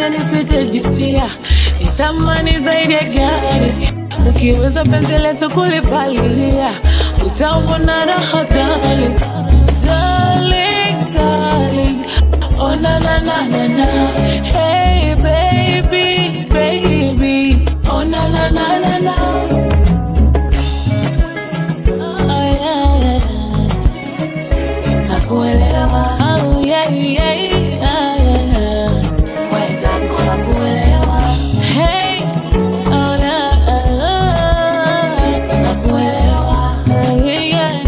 nadhani sitajutia. Nitamani zaidi ya gari. Ukiweza penzi letu kulipalilia, utaona raha darling. Darling, darling. Oh na na na na na. Hey baby, baby. Oh na na na na na. Oh yeah. Nakuelewa. Oh yeah yeah. Wenzangu nakuelewa. Hey. Oh na. Nakuelewa. Yeah.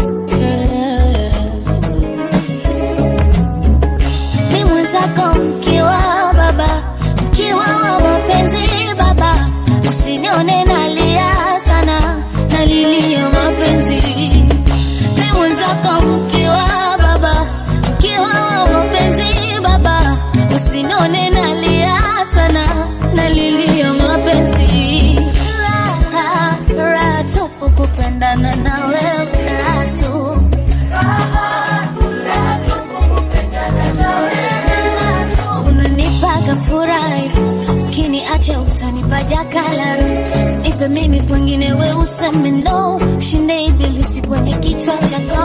Ni mwenzako mkiwa baba, mkiwa wa mapenzi baba. Usinione nalia sana, nalilia mapenzi. Ni mwenzako mkiwa baba, mkiwa wa mapenzi baba. Usinione nalia sana, nalilia mapenzi. Raha, raha tupu kupendana na wewe, raha tu. Unanipaga furahi, ukiniacha utanipa jakalaru. Nipe mimi kwengine we useme no, shinde ibilisi kwenye kichwa chako.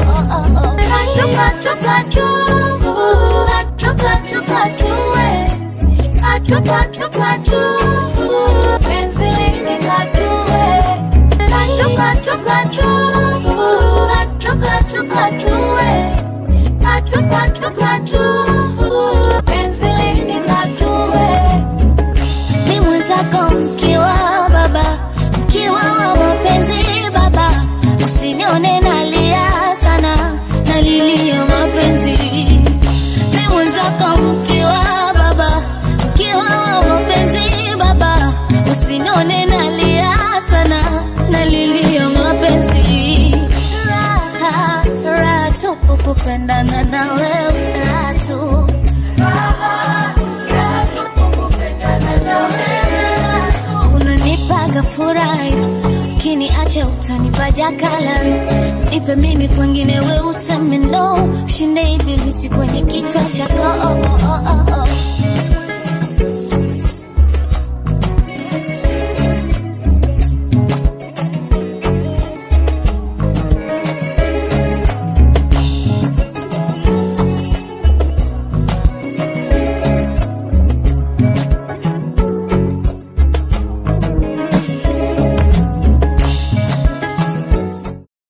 Ni mwenzako mkiwa baba, mkiwa wa mapenzi baba. Usinione nalia sana, nalilia mapenzi. Ni mwenzako mkiwa baba, mkiwa wa mapenzi baba. Usinione nalia sana, nalilia mapenzi. Raha, raha tupu kupendana na wewe, raha tu. Unanipaga furahi, ukiniacha utanipa jakalaru. Nipe mimi kwengine we useme no, shinde ibilisi kwenye kichwa chako.